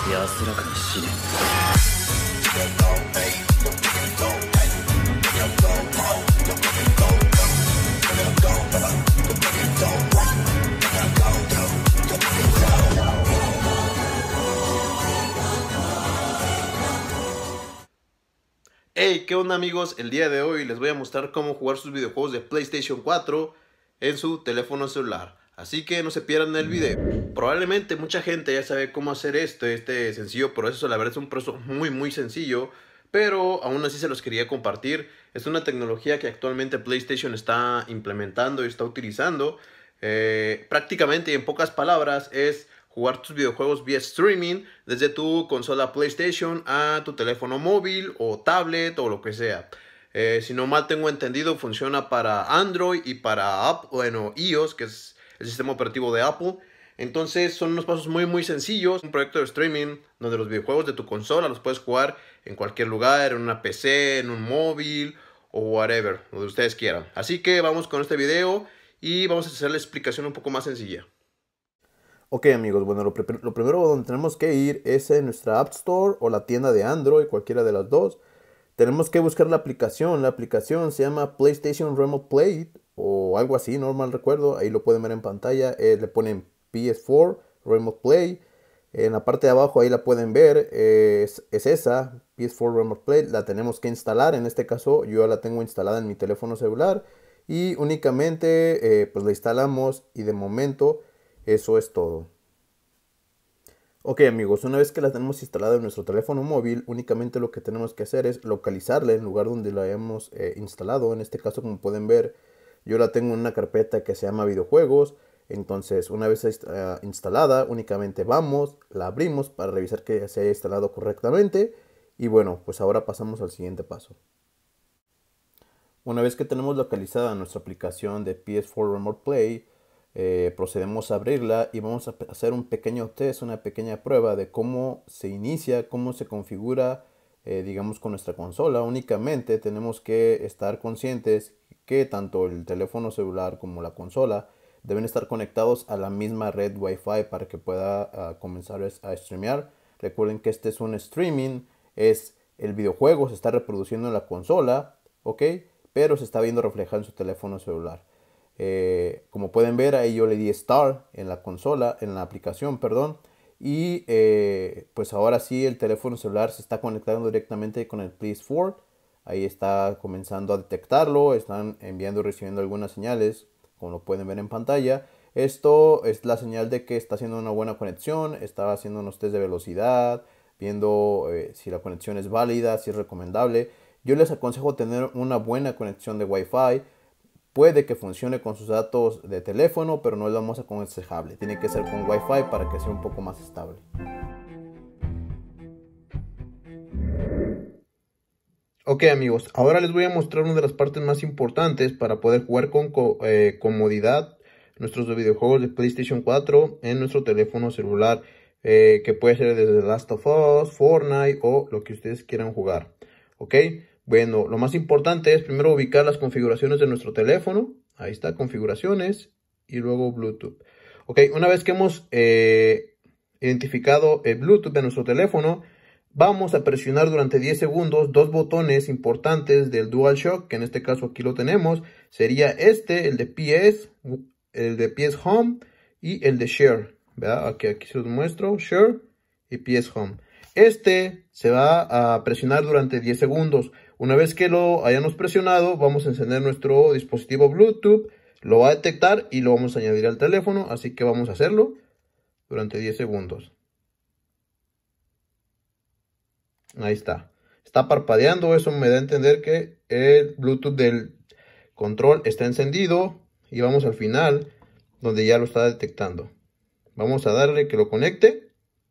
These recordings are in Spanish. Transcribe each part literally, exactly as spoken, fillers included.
安らかに死ね。 Hey, ¿qué onda amigos? El día de hoy les voy a mostrar cómo jugar sus videojuegos de PlayStation cuatro en su teléfono celular. Así que no se pierdan el video. Probablemente mucha gente ya sabe cómo hacer esto, este sencillo proceso. La verdad es un proceso muy muy sencillo, pero aún así se los quería compartir. Es una tecnología que actualmente PlayStation está implementando y está utilizando. Eh, prácticamente, en pocas palabras, es jugar tus videojuegos vía streaming desde tu consola PlayStation a tu teléfono móvil o tablet o lo que sea. Eh, si no mal tengo entendido, funciona para Android y para Apple, bueno, iOS, que es el sistema operativo de Apple. Entonces son unos pasos muy muy sencillos. Un proyecto de streaming donde los videojuegos de tu consola los puedes jugar en cualquier lugar, en una P C, en un móvil o whatever, donde ustedes quieran. Así que vamos con este video y vamos a hacer la explicación un poco más sencilla. Ok amigos, bueno, lo, lo primero donde tenemos que ir es en nuestra App Store o la tienda de Android, cualquiera de las dos. Tenemos que buscar la aplicación, la aplicación se llama PlayStation Remote Play o algo así, no mal recuerdo, ahí lo pueden ver en pantalla, eh, le ponen P S cuatro Remote Play, en la parte de abajo ahí la pueden ver, eh, es, es esa, P S cuatro Remote Play, la tenemos que instalar, en este caso yo ya la tengo instalada en mi teléfono celular y únicamente eh, pues la instalamos y de momento eso es todo. Ok amigos, una vez que la tenemos instalada en nuestro teléfono móvil, únicamente lo que tenemos que hacer es localizarla en el lugar donde la hayamos eh, instalado. En este caso, como pueden ver, yo la tengo en una carpeta que se llama videojuegos. Entonces, una vez uh, instalada, únicamente vamos, la abrimos para revisar que se haya instalado correctamente. Y bueno, pues ahora pasamos al siguiente paso. Una vez que tenemos localizada nuestra aplicación de P S cuatro Remote Play, Eh, procedemos a abrirla y vamos a hacer un pequeño test, una pequeña prueba de cómo se inicia, cómo se configura, eh, digamos, con nuestra consola. Únicamente tenemos que estar conscientes que tanto el teléfono celular como la consola deben estar conectados a la misma red Wi-Fi para que pueda uh, comenzar a streamear. Recuerden que este es un streaming, es el videojuego, se está reproduciendo en la consola, ¿ok? Pero se está viendo reflejado en su teléfono celular. Eh, como pueden ver, ahí yo le di Start en la consola, en la aplicación, perdón. Y eh, pues ahora sí el teléfono celular se está conectando directamente con el P S cuatro. Ahí está comenzando a detectarlo, están enviando y recibiendo algunas señales, como lo pueden ver en pantalla. Esto es la señal de que está haciendo una buena conexión, está haciendo unos test de velocidad, viendo eh, si la conexión es válida, si es recomendable. Yo les aconsejo tener una buena conexión de Wi-Fi. Puede que funcione con sus datos de teléfono, pero no es lo más aconsejable. Tiene que ser con Wi-Fi para que sea un poco más estable. Ok amigos, ahora les voy a mostrar una de las partes más importantes para poder jugar con eh, comodidad nuestros videojuegos de PlayStation cuatro en nuestro teléfono celular. Eh, que puede ser desde The Last of Us, Fortnite o lo que ustedes quieran jugar. Ok. Bueno, lo más importante es primero ubicar las configuraciones de nuestro teléfono. Ahí está, configuraciones y luego Bluetooth. Ok, una vez que hemos eh, identificado el Bluetooth de nuestro teléfono, vamos a presionar durante diez segundos dos botones importantes del DualShock, que en este caso aquí lo tenemos. Sería este, el de P S, el de P S Home y el de Share. ¿Verdad? Aquí, aquí se los muestro, Share y P S Home. Este se va a presionar durante diez segundos. Una vez que lo hayamos presionado, vamos a encender nuestro dispositivo Bluetooth, lo va a detectar y lo vamos a añadir al teléfono, así que vamos a hacerlo durante diez segundos. Ahí está. Está parpadeando, eso me da a entender que el Bluetooth del control está encendido y vamos al final donde ya lo está detectando. Vamos a darle que lo conecte.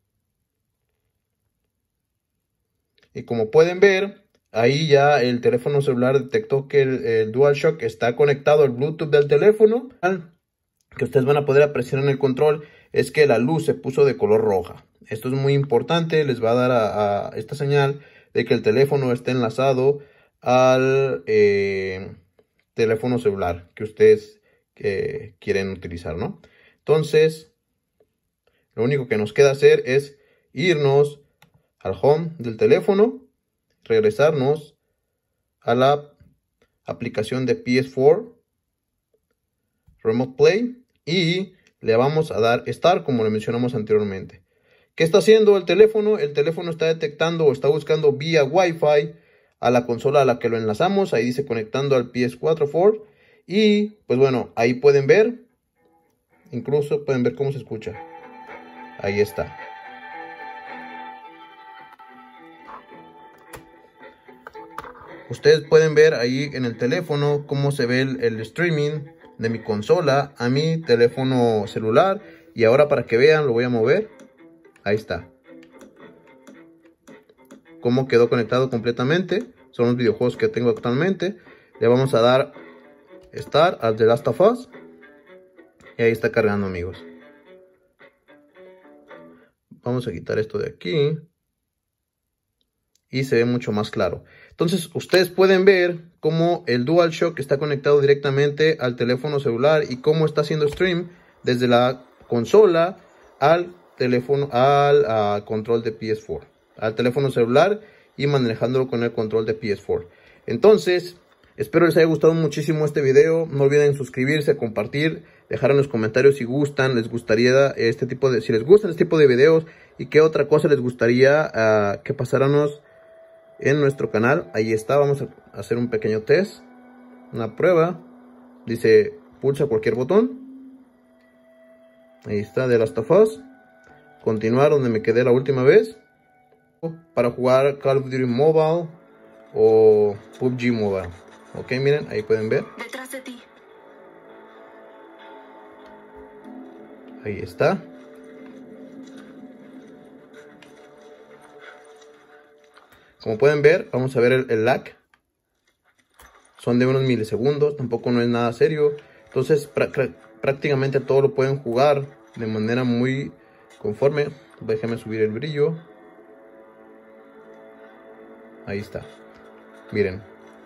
Y como pueden ver, ahí ya el teléfono celular detectó que el, el DualShock está conectado al Bluetooth del teléfono. Que ustedes van a poder apreciar en el control es que la luz se puso de color roja. Esto es muy importante, les va a dar a, a esta señal de que el teléfono está enlazado al eh, teléfono celular que ustedes eh, quieren utilizar, ¿no? Entonces, lo único que nos queda hacer es irnos al home del teléfono, regresarnos a la aplicación de P S cuatro Remote Play y le vamos a dar Start como le mencionamos anteriormente. ¿Qué está haciendo el teléfono? El teléfono está detectando o está buscando vía Wi-Fi a la consola a la que lo enlazamos. Ahí dice conectando al P S cuatro Ford. Y pues bueno, ahí pueden ver. Incluso pueden ver cómo se escucha. Ahí está. Ustedes pueden ver ahí en el teléfono cómo se ve el, el streaming de mi consola a mi teléfono celular. Y ahora para que vean lo voy a mover. Ahí está. Cómo quedó conectado completamente. Son los videojuegos que tengo actualmente. Le vamos a dar Start al The Last of Us. Y ahí está cargando, amigos. Vamos a quitar esto de aquí. Y se ve mucho más claro. Entonces ustedes pueden ver cómo el DualShock está conectado directamente al teléfono celular. Y cómo está haciendo stream desde la consola al teléfono, al uh, control de P S cuatro. Al teléfono celular y manejándolo con el control de P S cuatro. Entonces, espero les haya gustado muchísimo este video. No olviden suscribirse, compartir, dejar en los comentarios si gustan, les gustaría este tipo de, si les gustan este tipo de videos y qué otra cosa les gustaría uh, que pasáramos en nuestro canal. Ahí está, vamos a hacer un pequeño test, una prueba. Dice pulsa cualquier botón. Ahí está, The Last of Us. Continuar donde me quedé la última vez. Para jugar Call of Duty Mobile o P U B G Mobile. Ok, miren, ahí pueden ver. Detrás de ti. Ahí está. Como pueden ver, vamos a ver el, el lag. Son de unos milisegundos, tampoco no es nada serio. Entonces prácticamente todo lo pueden jugar de manera muy conforme. Déjenme subir el brillo. Ahí está. Miren.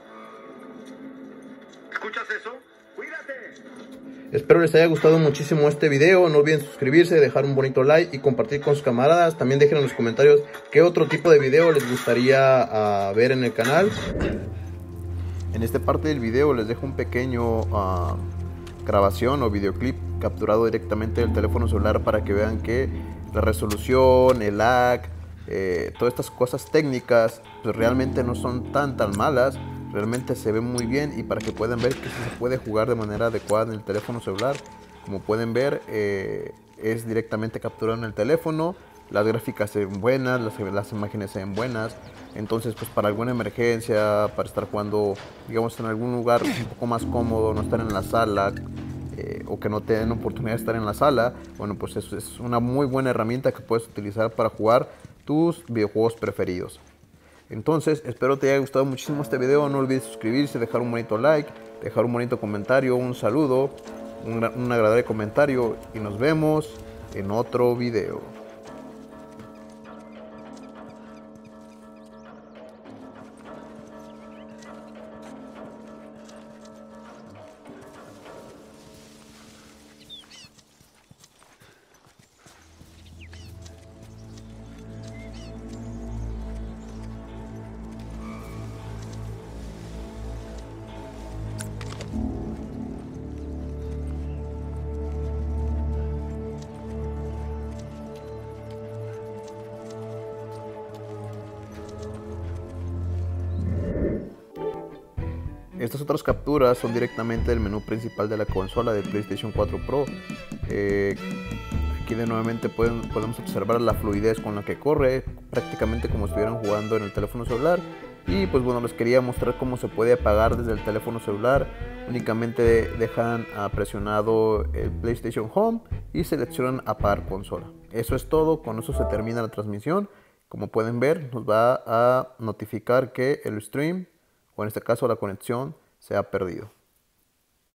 ¿Escuchas eso? ¡Cuídate! Espero les haya gustado muchísimo este video. No olviden suscribirse, dejar un bonito like y compartir con sus camaradas. También dejen en los comentarios qué otro tipo de video les gustaría uh, ver en el canal. En esta parte del video les dejo un pequeño uh, grabación o videoclip capturado directamente del teléfono celular para que vean que la resolución, el lag, eh, todas estas cosas técnicas pues realmente no son tan tan malas. Realmente se ve muy bien y para que puedan ver que se puede jugar de manera adecuada en el teléfono celular. Como pueden ver, eh, es directamente capturado en el teléfono. Las gráficas se ven buenas, las, las imágenes se ven buenas. Entonces, pues para alguna emergencia, para estar jugando, digamos, en algún lugar un poco más cómodo, no estar en la sala, eh, o que no te den oportunidad de estar en la sala, bueno, pues eso es una muy buena herramienta que puedes utilizar para jugar tus videojuegos preferidos. Entonces, espero te haya gustado muchísimo este video. No olvides suscribirse, dejar un bonito like, dejar un bonito comentario, un saludo, un, un agradable comentario y nos vemos en otro video. Estas otras capturas son directamente del menú principal de la consola de PlayStation cuatro Pro. Eh, aquí de nuevamente pueden, podemos observar la fluidez con la que corre, prácticamente como si estuvieran jugando en el teléfono celular. Y pues bueno, les quería mostrar cómo se puede apagar desde el teléfono celular. Únicamente dejan presionado el PlayStation Home y seleccionan apagar consola. Eso es todo, con eso se termina la transmisión. Como pueden ver, nos va a notificar que el stream, o en este caso la conexión, se ha perdido.